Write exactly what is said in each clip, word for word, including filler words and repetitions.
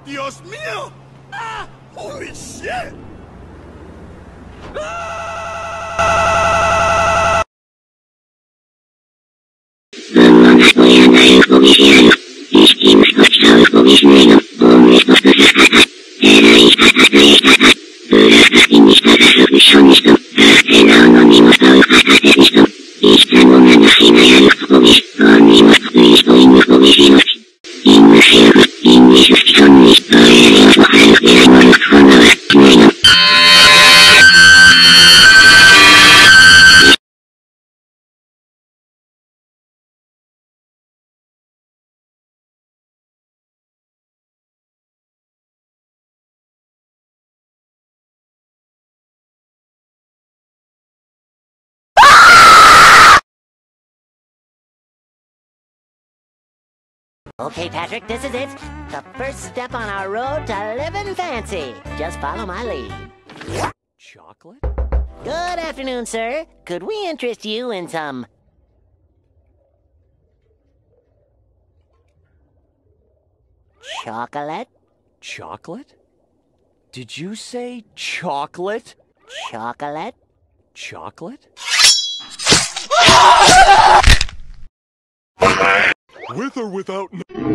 Dios mío! Ah! Holy shit! Ah! Okay, Patrick, this is it. The first step on our road to living fancy. Just follow my lead. Chocolate? Good afternoon, sir. Could we interest you in some... chocolate? Chocolate? Did you say chocolate? Chocolate? Chocolate? With or without...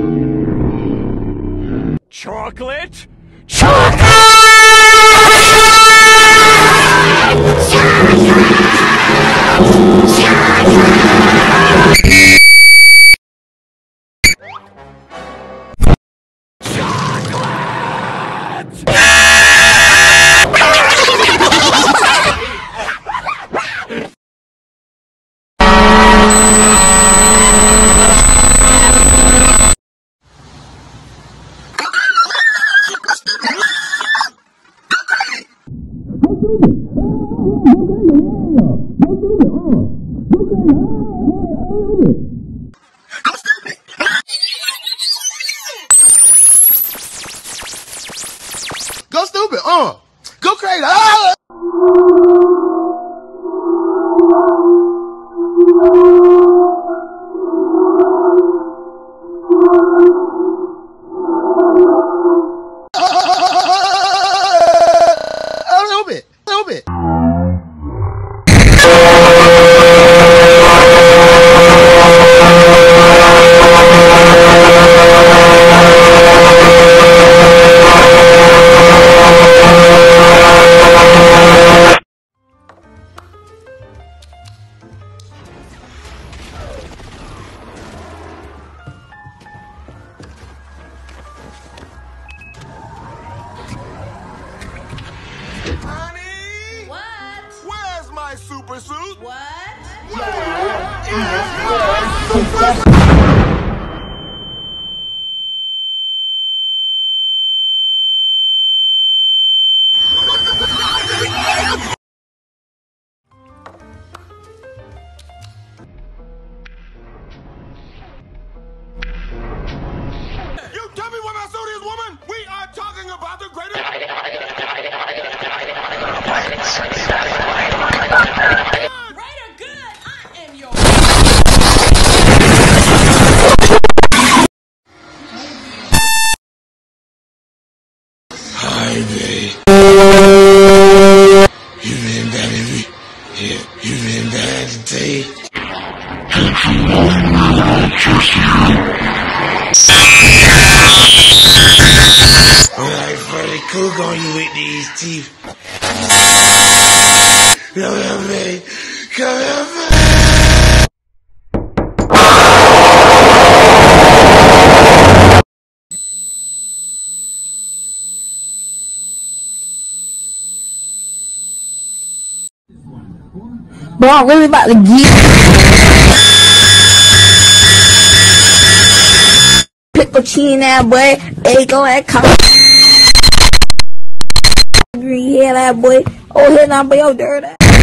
Chocolate? Go stupid, uh! Go crazy, ah! A little bit, a little bit. Honey! What? Where's my super suit? What? Where is You tell me what my suit is, woman! We are talking about the greatest... Great or good, I am your... Hi, babe. You been bad in me. Yeah, you been bad today. I'm like Freddy Cook on you with these teeth. Come here, babe. Come here, babe. Bro, I'm really about to get pickle chin that boy. They go at college. Green hair that boy. Oh, hell nah, boy, yo, dirty.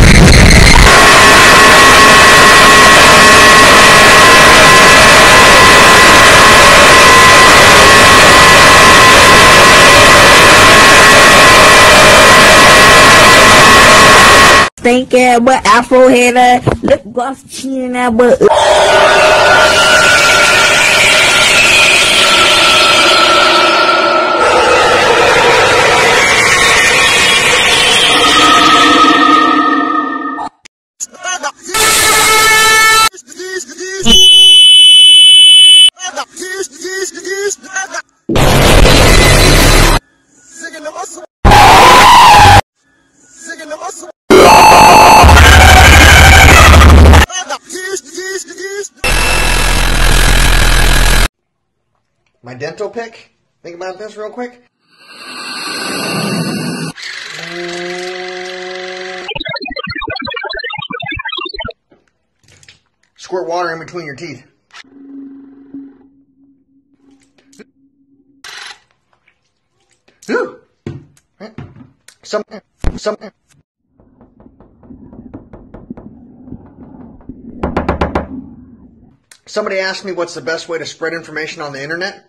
Stink ass boy, afro head ass, lip gloss chin that boy. dental pick? Think about this real quick. Squirt water in between your teeth. Ooh. Some, some. Somebody asked me what's the best way to spread information on the internet.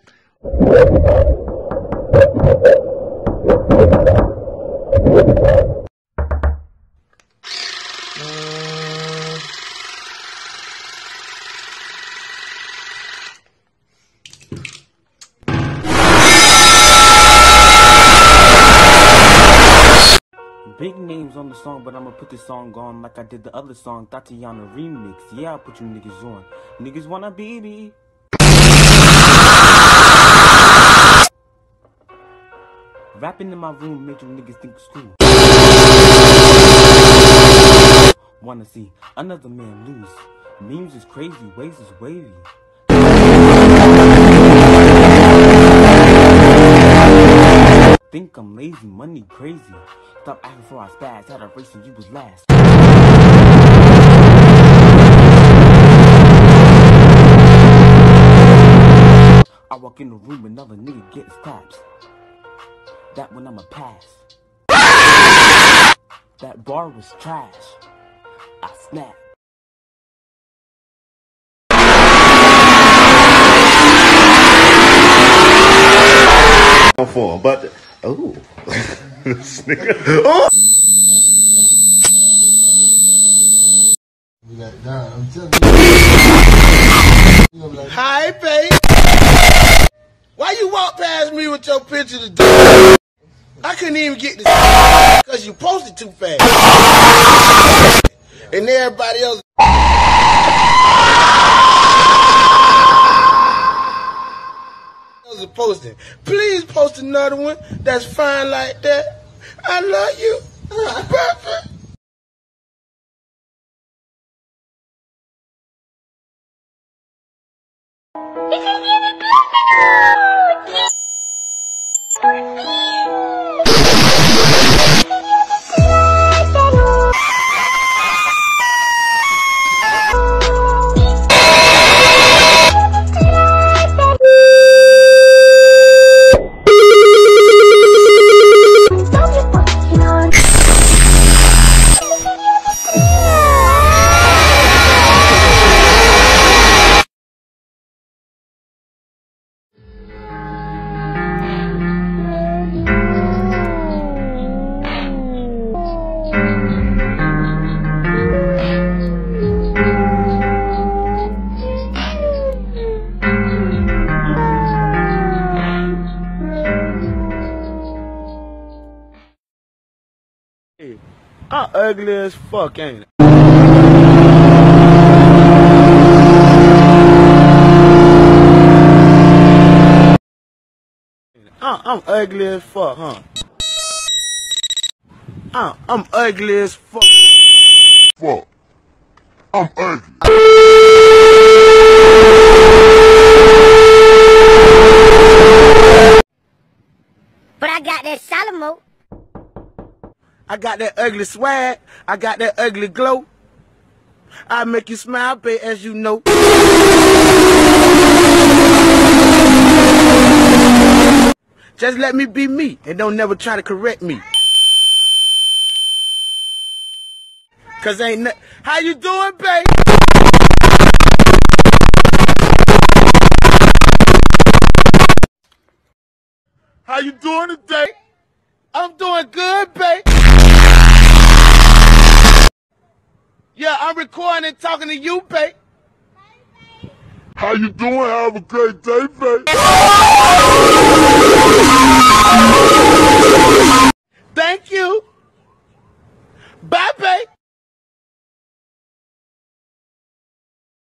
Big names on the song, but I'ma put this song on like I did the other song, Tatiana remix. Yeah, I'll put you niggas on. Niggas wanna be me. Rapping in my room made you niggas think it's cool. Wanna see another man lose. Memes is crazy, ways is wavy. Think I'm lazy, money crazy. Stop acting for I spaz, had a race and you was last. I walk in the room, another nigga gets claps. That one I'ma pass. That bar was trash. I snap. For, but oh, this nigga. Oh. Hi, babe. Why you walk past me with your picture today? I couldn't even get this because you posted too fast. And everybody else. Posting. Please post another one that's fine like that. I love you. Perfect. I'm ugly as fuck, ain't it? Uh, I'm ugly as fuck, huh? Uh, I'm ugly as fuck. Fuck. I'm ugly. But I got that Salamo. I got that ugly swag. I got that ugly glow. I make you smile, babe, as you know. Just let me be me and don't never try to correct me. Cause ain't no- How you doing, babe? How you doing today? I'm doing good, babe. Yeah, I'm recording and talking to you, babe. How you doing? Have a great day, babe.